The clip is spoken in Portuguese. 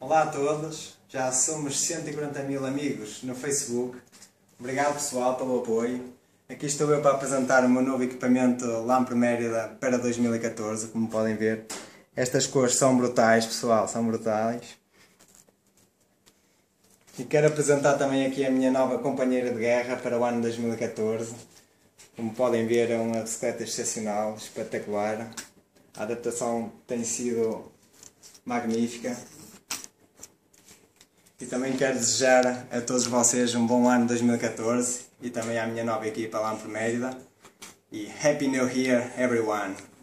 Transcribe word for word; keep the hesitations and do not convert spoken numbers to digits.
Olá a todos, já somos cento e quarenta mil amigos no Facebook. Obrigado pessoal pelo apoio. Aqui estou eu para apresentar o meu novo equipamento Lamp Mérida para dois mil e catorze, como podem ver. Estas cores são brutais pessoal, são brutais. E quero apresentar também aqui a minha nova companheira de guerra para o ano dois mil e catorze. Como podem ver, é uma bicicleta excepcional, espetacular. A adaptação tem sido magnífica. E também quero desejar a todos vocês um bom ano dois mil e catorze e também à minha nova equipa Lamp Mérida. E Happy New Year everyone!